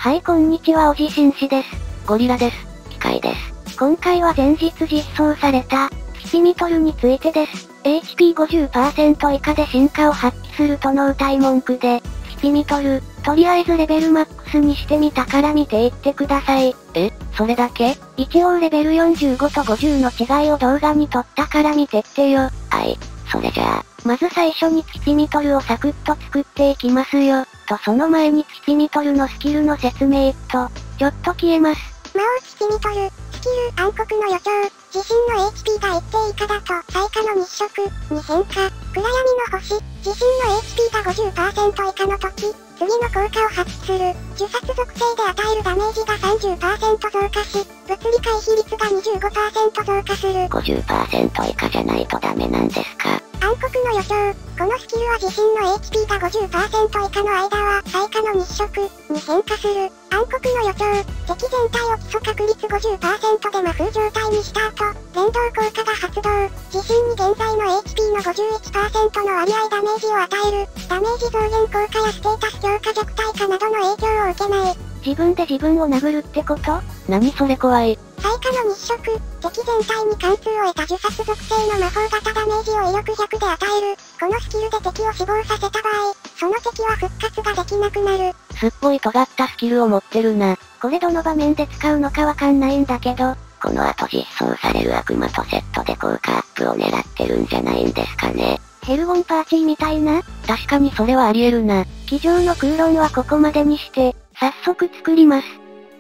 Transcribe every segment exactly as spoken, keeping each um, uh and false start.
はい、こんにちは、おじしんしです。 ゴリラです。機械です。 今回は前日実装された、ツキミトルについてです。エイチピーごじゅっパーセント 以下で進化を発揮するとの謳い文句で、ツキミトル、とりあえずレベルマックスにしてみたから見ていってください。 え、それだけ？ 一応レベルよんじゅうごとごじゅうの違いを動画に撮ったから見てってよ。 はい、それじゃあ。 まず最初にツキミトルをサクッと作っていきますよ。とその前にツキミトルのスキルの説明と、ちょっと消えます。 魔王ツキミトル、スキル暗黒の予兆、自身の エイチピー が一定以下だと最下の日食に変化、暗闇の星、自身の エイチピー が ごじゅっパーセント 以下の時、次の効果を発揮する、呪殺属性で与えるダメージが さんじゅっパーセント 増加し、物理回避率が にじゅうごパーセント 増加する。 ごじゅっパーセント 以下じゃないとダメなんですか？ 暗黒の予兆、このスキルは自身の エイチピー が ごじゅっパーセント 以下の間は最下の日食に変化する。暗黒の予兆、敵全体を基礎確率 ごじゅっパーセント で魔風状態にした後、連動効果が発動、自身に現在の エイチピー の ごじゅういちパーセント の割合ダメージを与える。ダメージ増減効果やステータス強化弱体化などの影響を受けない。 自分で自分を殴るってこと？ 何それ怖い。 最下の日食、敵全体に貫通を得た呪殺属性の魔法型ダメージを威力ひゃくで与える。このスキルで敵を死亡させた場合、その敵は復活ができなくなる。 すっごい尖ったスキルを持ってるな。 これどの場面で使うのかわかんないんだけど、 この後実装される悪魔とセットで効果アップを狙ってるんじゃないんですかね。 ヘルゴンパーチーみたいな？ 確かにそれはあり得るな。 机上の空論はここまでにして、早速作ります。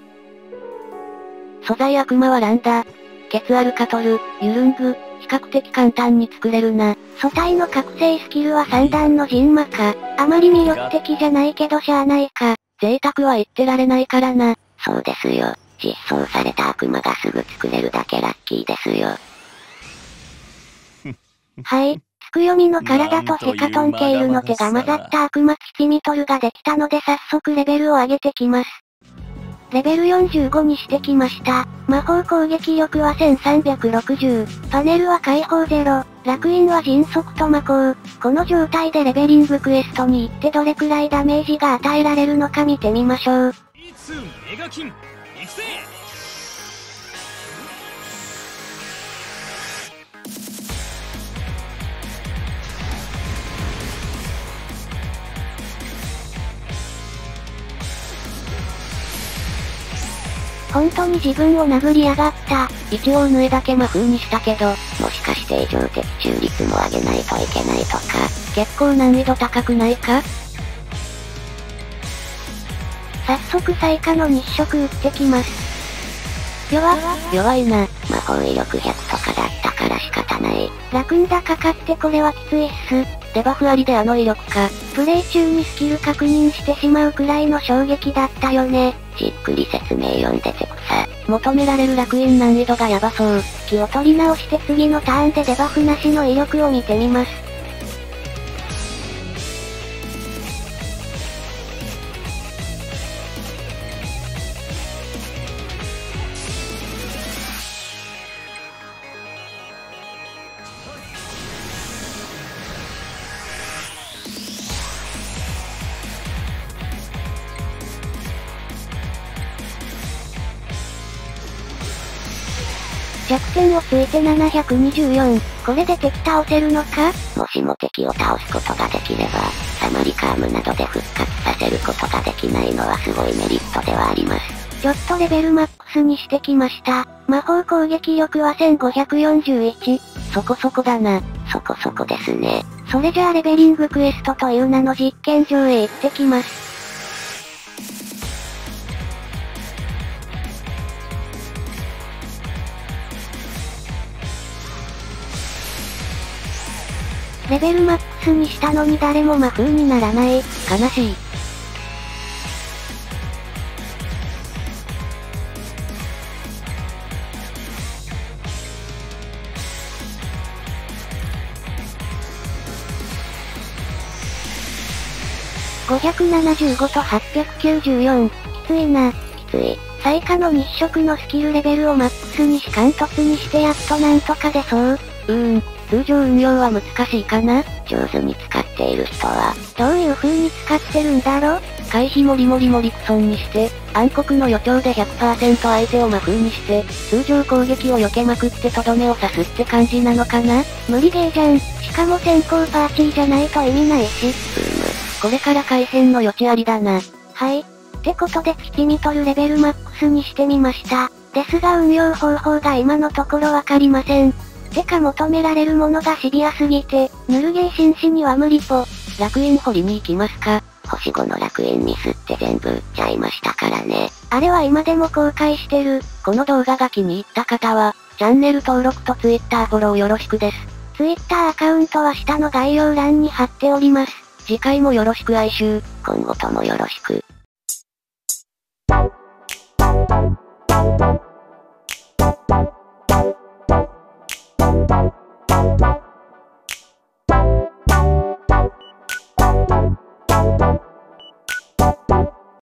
素材悪魔はランダー。ケツアルカトル、ユルング、比較的簡単に作れるな。 素体の覚醒スキルはさん段の陣魔か。あまり魅力的じゃないけどしゃあないか。 贅沢は言ってられないからな。 そうですよ。実装された悪魔がすぐ作れるだけラッキーですよ。 はい。つくよみの体とヘカトンケイルの手が混ざった悪魔ツキミトルができたので早速レベルを上げてきます。レベルよんじゅうごにしてきました。魔法攻撃力はせんさんびゃくろくじゅう。パネルは解放ゼロ。烙印は迅速と魔法。この状態でレベリングクエストに行ってどれくらいダメージが与えられるのか見てみましょう。 メガキン育成。 本当に自分を殴りやがった。 一応上だけ魔風にしたけど、 もしかして異常的中率も上げないといけないとか。 結構難易度高くないか？ 早速最下の日食打ってきます。弱っ。 弱いな。 魔法威力ひゃくとかだったから仕方ない。 楽んだかかってこれはきついっす。 デバフありであの威力か。 プレイ中にスキル確認してしまうくらいの衝撃だったよね。 じっくり説明読んでてくさ。 求められる烙印難易度がヤバそう。 気を取り直して次のターンでデバフなしの威力を見てみます。弱点をついてななひゃくにじゅうよん。これで敵倒せるのか？ もしも敵を倒すことができれば、サマリカームなどで復活させることができないのはすごいメリットではあります。 ちょっとレベルマックスにしてきました。魔法攻撃力はせんごひゃくよんじゅういち。 そこそこだな。 そこそこですね。 それじゃあレベリングクエストという名の実験場へ行ってきます。レベルマックスにしたのに誰も魔風にならない。 悲しい。 ごひゃくななじゅうごとはっぴゃくきゅうじゅうよん。きついな。 きつい。 最下の日食のスキルレベルをマックスにし貫突にしてやっとなんとか出そう。 うーん、通常運用は難しいかな？ 上手に使っている人は、 どういう風に使ってるんだろ？ 回避もりもりもりクソンにして、暗黒の予兆で ひゃくパーセント 相手を魔風にして、通常攻撃を避けまくってとどめを刺すって感じなのかな？ 無理ゲーじゃん。しかも先行パーティーじゃないと意味ないし。うーむ。これから改変の余地ありだな。 はい。ってことで月見取るレベルマックスにしてみました。ですが運用方法が今のところわかりません。てか求められるものがシビアすぎて、ぬるゲー紳士には無理ぽ。 楽園掘りに行きますか？ 星ごの楽園ミスって全部売っちゃいましたからね。 あれは今でも後悔してる。 この動画が気に入った方は、チャンネル登録と Twitter フォローよろしくです。 Twitter アカウントは下の概要欄に貼っております。 次回もよろしく哀愁。 今後ともよろしく。